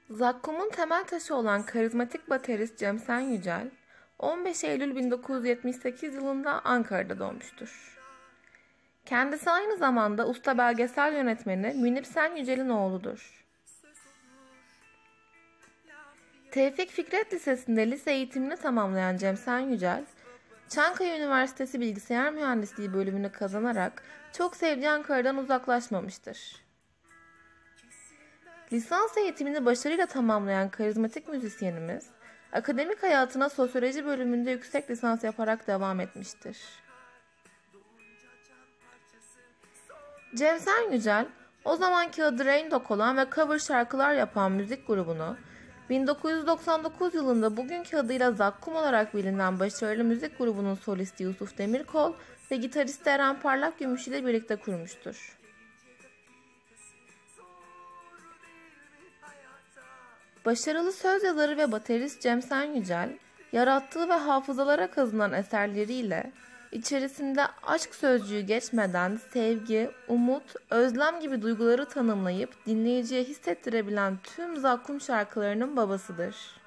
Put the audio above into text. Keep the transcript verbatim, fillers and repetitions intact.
Zakkum'un temel taşı olan karizmatik baterist Cem Sen Yücel, on beş Eylül bin dokuz yüz yetmiş sekiz yılında Ankara'da doğmuştur. Kendisi aynı zamanda usta belgesel yönetmeni Münip Sen Yücel'in oğludur. Tevfik Fikret Lisesi'nde lise eğitimini tamamlayan Cem Sen Yücel, Çankaya Üniversitesi Bilgisayar Mühendisliği bölümünü kazanarak çok sevdiği Ankara'dan uzaklaşmamıştır. Lisans eğitimini başarıyla tamamlayan karizmatik müzisyenimiz, akademik hayatına sosyoloji bölümünde yüksek lisans yaparak devam etmiştir. Cem Sen Yücel, o zamanki adı Rain Dog olan ve cover şarkılar yapan müzik grubunu, bin dokuz yüz doksan dokuz yılında bugünkü adıyla Zakkum olarak bilinen başarılı müzik grubunun solisti Yusuf Demirkol ve gitaristi Eren Parlak Gümüş ile birlikte kurmuştur. Başarılı söz yazarı ve baterist Cem Sen Yücel, yarattığı ve hafızalara kazınan eserleriyle içerisinde aşk sözcüğü geçmeden sevgi, umut, özlem gibi duyguları tanımlayıp dinleyiciye hissettirebilen tüm zakkum şarkılarının babasıdır.